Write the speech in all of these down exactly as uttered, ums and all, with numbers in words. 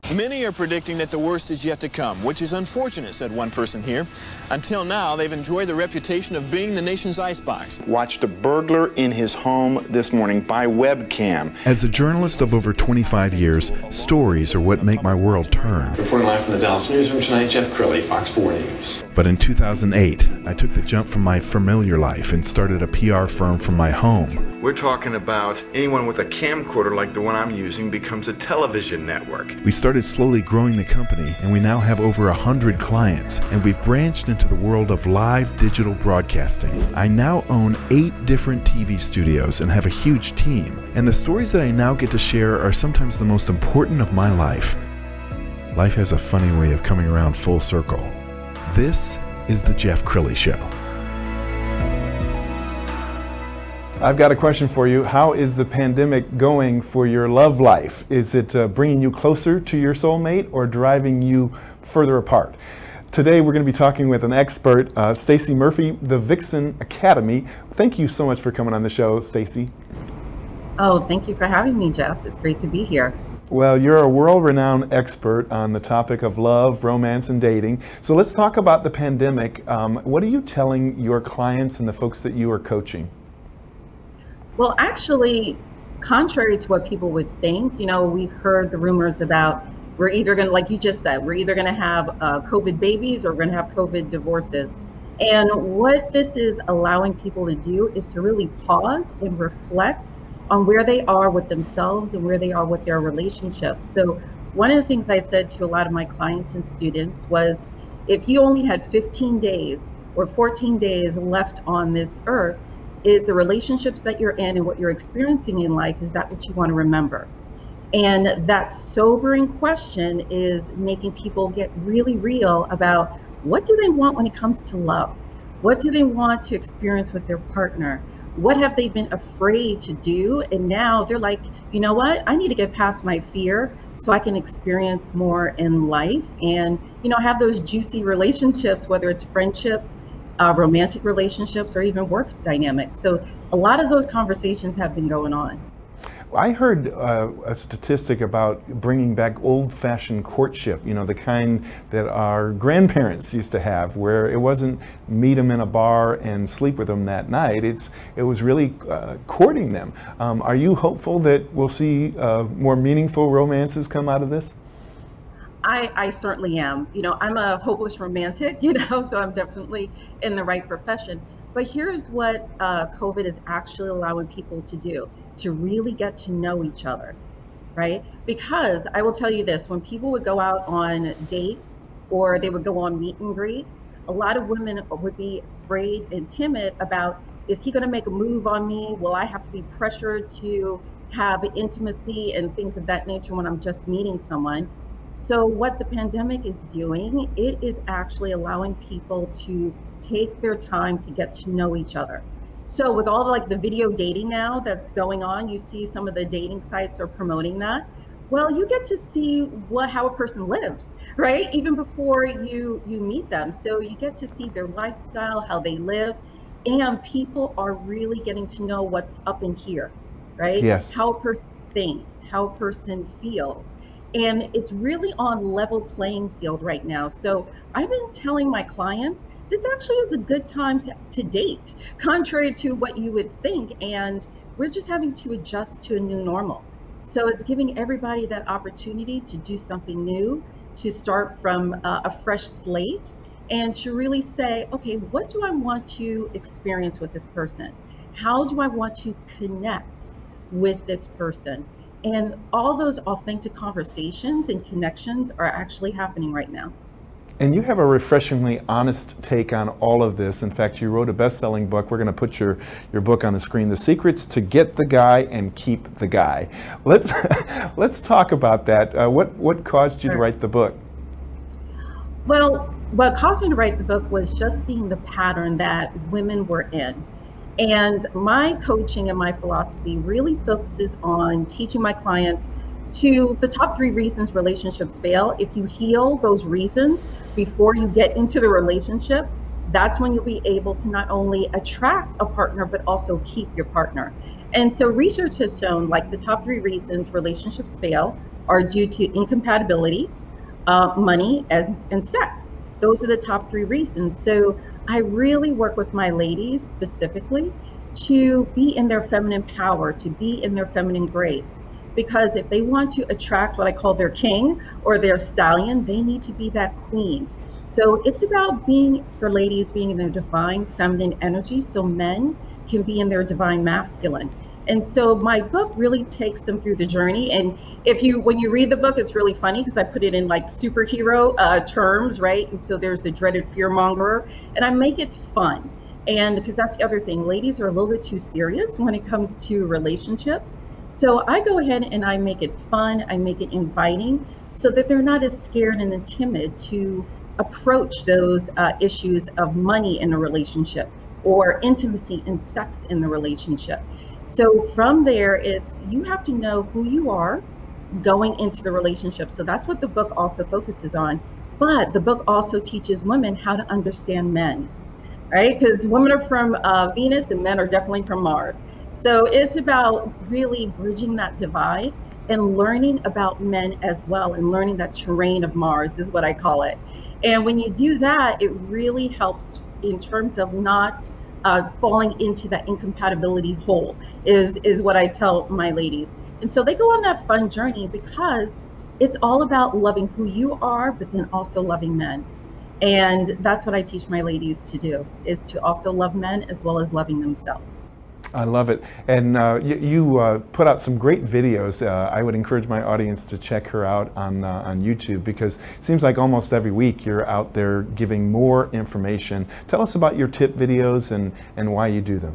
Many are predicting that the worst is yet to come, which is unfortunate, said one person here. Until now, they've enjoyed the reputation of being the nation's icebox. Watched a burglar in his home this morning by webcam. As a journalist of over twenty-five years, stories are what make my world turn. Reporting live from the Dallas newsroom tonight, Jeff Crilly, Fox four News. But in two thousand eight, I took the jump from my familiar life and started a P R firm from my home. We're talking about anyone with a camcorder like the one I'm using becomes a television network. We started slowly growing the company, and we now have over a hundred clients, and we've branched into the world of live digital broadcasting. I now own eight different T V studios and have a huge team, and the stories that I now get to share are sometimes the most important of my life. Life has a funny way of coming around full circle. This is The Jeff Crilly Show. I've got a question for you. How is the pandemic going for your love life? Is it uh, bringing you closer to your soulmate or driving you further apart? Today we're going to be talking with an expert, uh, Stacey Murphy, the Vixen Academy. Thank you so much for coming on the show, Stacey. Oh, thank you for having me, Jeff. It's great to be here. Well, you're a world-renowned expert on the topic of love, romance, and dating. So let's talk about the pandemic. Um, what are you telling your clients and the folks that you are coaching? Well, actually, contrary to what people would think, you know, we've heard the rumors about we're either going to, like you just said, we're either going to have uh, COVID babies or we're going to have COVID divorces. And what this is allowing people to do is to really pause and reflect on where they are with themselves and where they are with their relationships. So one of the things I said to a lot of my clients and students was, if you only had fifteen days or fourteen days left on this earth, is the relationships that you're in and what you're experiencing in life, is that what you want to remember? And that sobering question is making people get really real about what do they want when it comes to love? What do they want to experience with their partner? What have they been afraid to do? And now they're like, you know what? I need to get past my fear so I can experience more in life and, you know, have those juicy relationships, whether it's friendships, Uh, romantic relationships, or even work dynamics. So a lot of those conversations have been going on. I heard uh, a statistic about bringing back old-fashioned courtship, you know, the kind that our grandparents used to have, where it wasn't meet them in a bar and sleep with them that night. It's it was really uh, courting them. Um, are you hopeful that we'll see uh, more meaningful romances come out of this? I, I certainly am. You know, I'm a hopeless romantic, you know, so I'm definitely in the right profession. But here's what uh, COVID is actually allowing people to do, to really get to know each other, right? Because I will tell you this, when people would go out on dates or they would go on meet and greets, a lot of women would be afraid and timid about, is he going to make a move on me? Will I have to be pressured to have intimacy and things of that nature when I'm just meeting someone? So what the pandemic is doing, it is actually allowing people to take their time to get to know each other. So with all the, like the video dating now that's going on, you see some of the dating sites are promoting that. Well, you get to see what how a person lives, right? Even before you you meet them. So you get to see their lifestyle, how they live, and people are really getting to know what's up in here, right? Yes. How a person thinks, how a person feels. And it's really on level playing field right now. So I've been telling my clients, this actually is a good time to, to date, contrary to what you would think. And we're just having to adjust to a new normal. So it's giving everybody that opportunity to do something new, to start from uh, a fresh slate, and to really say, okay, what do I want to experience with this person? How do I want to connect with this person? And all those authentic conversations and connections are actually happening right now. And you have a refreshingly honest take on all of this. In fact, you wrote a best-selling book. We're going to put your, your book on the screen, The Secrets to Get the Guy and Keep the Guy. Let's, let's talk about that. Uh, what, what caused you Sure. to write the book? Well, what caused me to write the book was just seeing the pattern that women were in. And my coaching and my philosophy really focuses on teaching my clients to the top three reasons relationships fail. If you heal those reasons before you get into the relationship, that's when you'll be able to not only attract a partner, but also keep your partner. And so research has shown, like, the top three reasons relationships fail are due to incompatibility, uh, money, and, and sex. Those are the top three reasons. So I really work with my ladies specifically to be in their feminine power, to be in their feminine grace. Because if they want to attract what I call their king or their stallion, they need to be that queen. So it's about being, for ladies, being in their divine feminine energy so men can be in their divine masculine. And so my book really takes them through the journey. And if you, when you read the book, it's really funny because I put it in like superhero uh, terms, right? And so there's the dreaded fearmonger, and I make it fun. And because that's the other thing, ladies are a little bit too serious when it comes to relationships. So I go ahead and I make it fun, I make it inviting, so that they're not as scared and timid to approach those uh, issues of money in a relationship or intimacy and sex in the relationship. So from there, it's, you have to know who you are going into the relationship. So that's what the book also focuses on. But the book also teaches women how to understand men, right? Because women are from uh, Venus and men are definitely from Mars. So it's about really bridging that divide and learning about men as well, and learning that terrain of Mars is what I call it. And when you do that, it really helps in terms of not uh, falling into that incompatibility hole, is, is what I tell my ladies. And so they go on that fun journey because it's all about loving who you are, but then also loving men. And that's what I teach my ladies to do, is to also love men as well as loving themselves. I love it. And uh, you, you uh, put out some great videos. Uh, I would encourage my audience to check her out on, uh, on YouTube, because it seems like almost every week you're out there giving more information. Tell us about your tip videos and, and why you do them.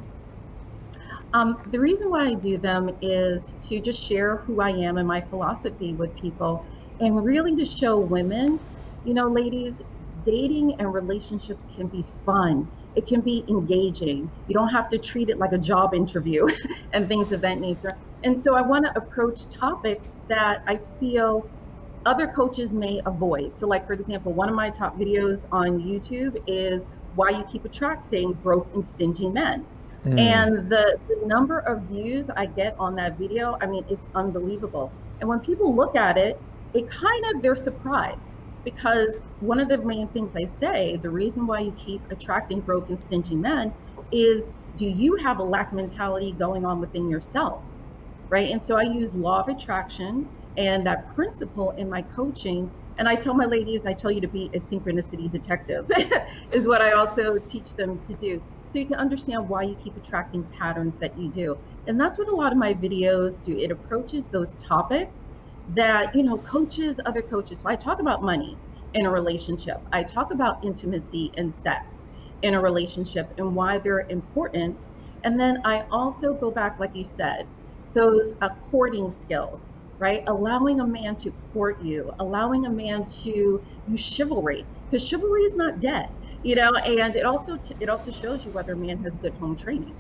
Um, the reason why I do them is to just share who I am and my philosophy with people, and really to show women, you know, ladies, dating and relationships can be fun. It can be engaging. You don't have to treat it like a job interview and things of that nature. And so I want to approach topics that I feel other coaches may avoid. So like, for example, one of my top videos on YouTube is why you keep attracting broke and stingy men. Mm. And the, the number of views I get on that video, I mean, it's unbelievable. And when people look at it, it kind of, they're surprised. Because one of the main things I say, the reason why you keep attracting broke and stingy men is, do you have a lack mentality going on within yourself, right? And so I use law of attraction and that principle in my coaching. And I tell my ladies, I tell you to be a synchronicity detective is what I also teach them to do. So you can understand why you keep attracting patterns that you do. And that's what a lot of my videos do. It approaches those topics that, you know, coaches, other coaches, so I talk about money in a relationship. I talk about intimacy and sex in a relationship and why they're important. And then I also go back, like you said, those uh, courting skills, right? Allowing a man to court you, allowing a man to use chivalry, because chivalry is not dead, you know, and it also t it also shows you whether a man has good home training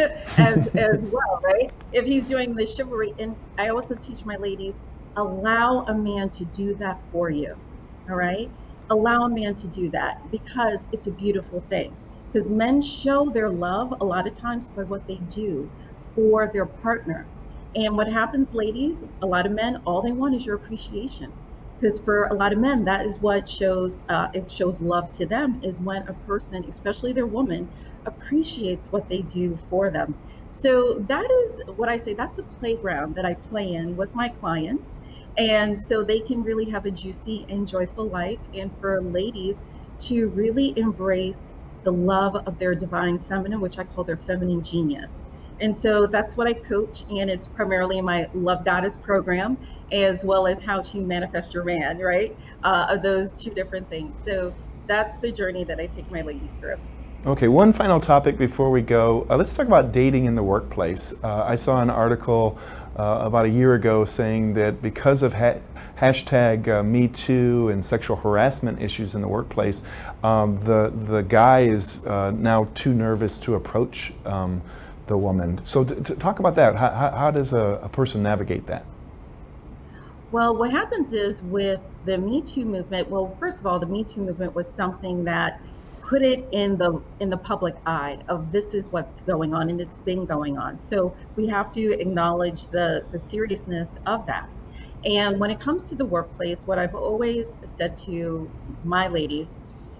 as, as well, right? If he's doing the chivalry. And I also teach my ladies, allow a man to do that for you, all right? Allow a man to do that, because it's a beautiful thing. Because men show their love a lot of times by what they do for their partner. And what happens, ladies, a lot of men, all they want is your appreciation. Because for a lot of men, that is what shows, uh, it shows love to them, is when a person, especially their woman, appreciates what they do for them. So that is what I say, that's a playground that I play in with my clients. And so they can really have a juicy and joyful life. And for ladies to really embrace the love of their divine feminine, which I call their feminine genius. And so that's what I coach. And it's primarily in my Love Goddess program, as well as How to Manifest Your Man, right? Uh, of those two different things. So that's the journey that I take my ladies through. Okay, one final topic before we go. Uh, let's talk about dating in the workplace. Uh, I saw an article uh, about a year ago saying that because of ha hashtag uh, Me Too and sexual harassment issues in the workplace, um, the, the guy is uh, now too nervous to approach um, the woman. So to, to talk about that, how, how, how does a, a person navigate that? Well, what happens is with the Me Too movement, well, first of all, the Me Too movement was something that put it in the in the public eye of this is what's going on, and it's been going on. So we have to acknowledge the the seriousness of that. And when it comes to the workplace, what I've always said to my ladies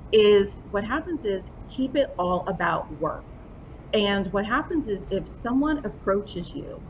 is what happens is keep it all about work. And what happens is if someone approaches you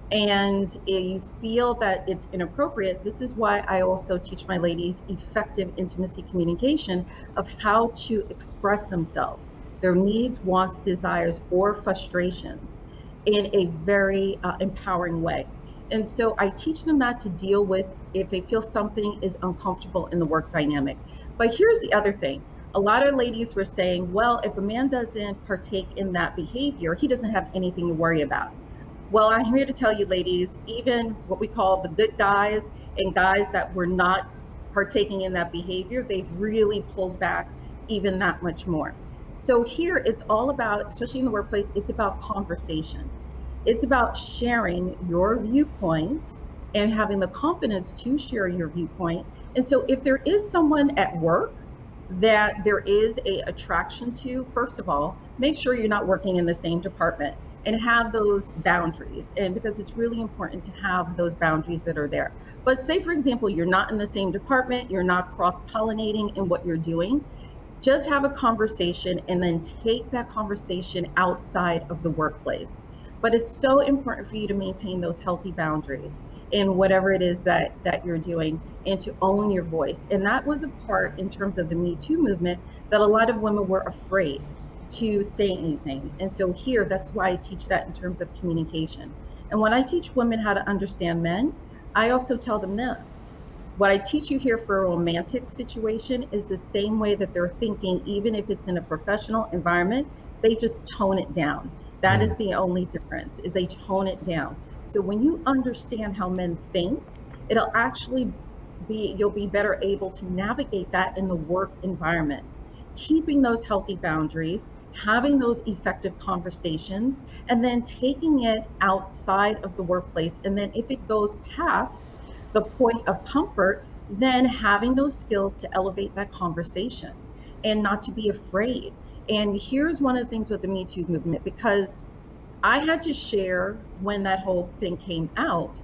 and you feel that it's inappropriate, this is why I also teach my ladies effective intimacy communication of how to express themselves, their needs, wants, desires, or frustrations in a very uh, empowering way. And so I teach them that to deal with if they feel something is uncomfortable in the work dynamic. But here's the other thing. A lot of ladies were saying, well, if a man doesn't partake in that behavior, he doesn't have anything to worry about. Well, I'm here to tell you, ladies, even what we call the good guys and guys that were not partaking in that behavior, they've really pulled back even that much more. So here it's all about, especially in the workplace, it's about conversation. It's about sharing your viewpoint and having the confidence to share your viewpoint. And so if there is someone at work that there is a attraction to, first of all, make sure you're not working in the same department and have those boundaries. And because it's really important to have those boundaries that are there. But say, for example, you're not in the same department, you're not cross-pollinating in what you're doing, just have a conversation and then take that conversation outside of the workplace. But it's so important for you to maintain those healthy boundaries in whatever it is that, that you're doing and to own your voice. And that was a part in terms of the Me Too movement that a lot of women were afraid to say anything. And so here, that's why I teach that in terms of communication. And when I teach women how to understand men, I also tell them this. What I teach you here for a romantic situation is the same way that they're thinking, even if it's in a professional environment, they just tone it down. That is the only difference, is they tone it down. So when you understand how men think, it'll actually be, you'll be better able to navigate that in the work environment, keeping those healthy boundaries, having those effective conversations, and then taking it outside of the workplace. And then if it goes past the point of comfort, then having those skills to elevate that conversation and not to be afraid. And here's one of the things with the Me Too movement, because I had to share when that whole thing came out.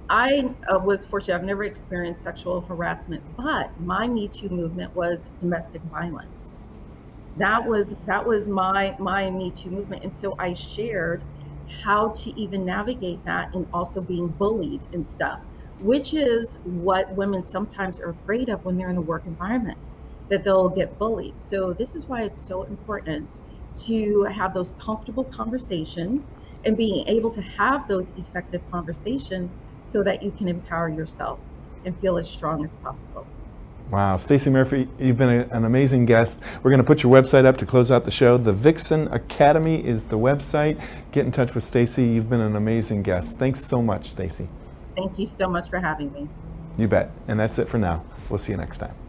I uh, was fortunate, I've never experienced sexual harassment, but my Me Too movement was domestic violence. That was that was my, my Me Too movement. And so I shared how to even navigate that and also being bullied and stuff, which is what women sometimes are afraid of when they're in a work environment, that they'll get bullied. So this is why it's so important to have those comfortable conversations and being able to have those effective conversations so that you can empower yourself and feel as strong as possible. Wow, Stacey Murphy, you've been a, an amazing guest. We're going to put your website up to close out the show. The Vixen Academy is the website. Get in touch with Stacey. You've been an amazing guest. Thanks so much, Stacey. Thank you so much for having me. You bet. And that's it for now. We'll see you next time.